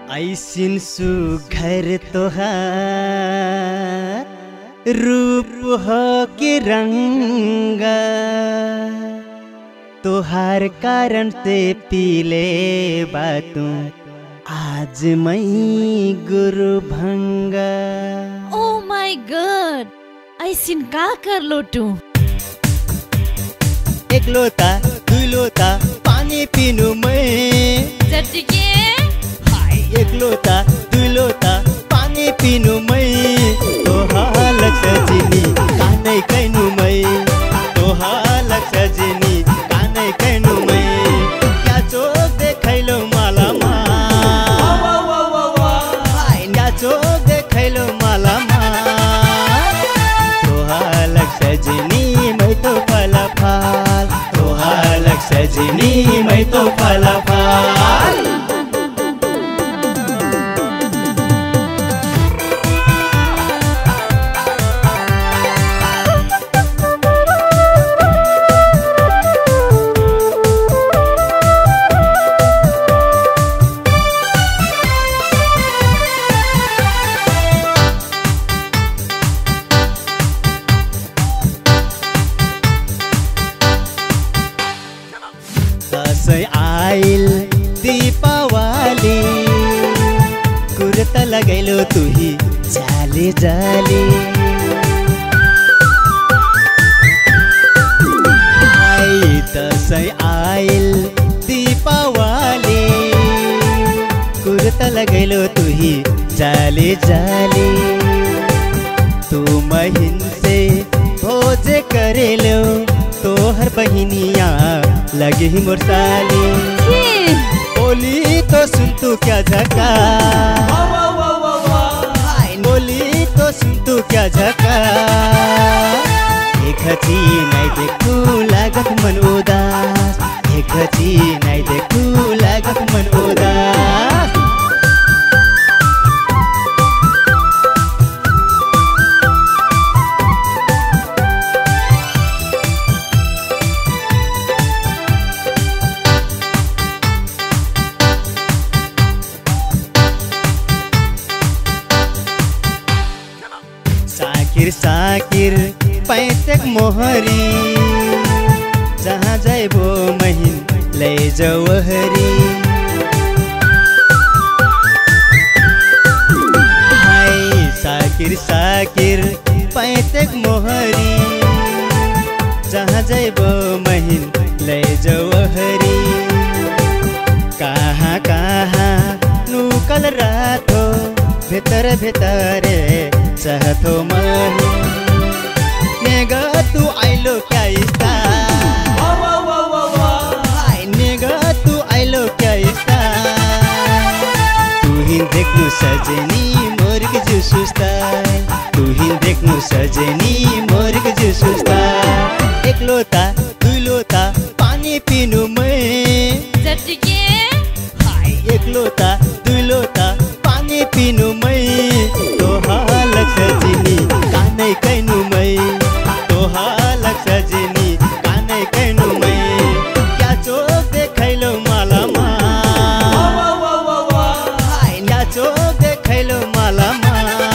ऐसिन सुघर तोहार रूप हो के रंग तोहार कारण से पीले बातू आज मैं गुरु भंग। ओ माय गॉड, ऐसिन का कर लो तू? एक लोटा दुई लोटा पानी पीनु मैं जटिके हाय। एक लोटा दुई लोटा पानी पीनु मैं तोहालक सजिनी कानै कैनु मैं तोहालक सजिनी कानै कैनु मैं क्या चोक देखैलो मालामा हाय क्या चोक देखैलो मालामा तोहालक सजिनी मैं तो फलफाल तोहालक सजिनी मैं तो फलफाल। दसैँ आइल दीपावली कुर्ता लगैलो तुही जाली जाली हाय। दसैँ आइल दीपावली कुर्ता लगैलो तुही जाली जाली तू महीन से भोज करेलो तोहर बहिनिया लगे ही मोर साली बोली तो सुन तू क्या झका बोली तो सुन तू क्या झका एक हची नहीं देखू लागत मन उदास एक हची नहीं देखू लागत मन उदास। साकिर साकिर पैंतक मोहरी जहाँ जाइबो महीन ले जौहरी हाय। साकिर साकिर पैंतक मोहरी जहाँ जाइबो महीन ले जौहरी कहाँ कहाँ नुकल रातो भितर भितरे चाहतो मही नेगा तू आइलो क्या इस्ता हाय नेगा तू आइलो क्या इस्ता तू ही देखनु सजनी मोरग जो सुस्ता तू ही देखनु सजनी मोरग जो सुस्ता। एक लोटा दुई लोटा पानी पीनु मैं जटिके हाय। एक लोटा दुई लोटा पानी पीनु मैं तोहालक सजिनी कानै कैनु मैं तोहालक सजिनी कानै कैनु मैं क्या चोक देखैलो मालामा हाय क्या चोक देखैलो मालामा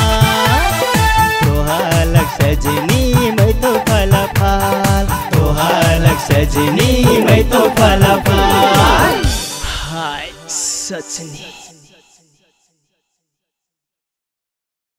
तोहालक सजिनी मैं तो फलफाल तोहालक सजिनी मैं तो फलफाल हाय सजनी।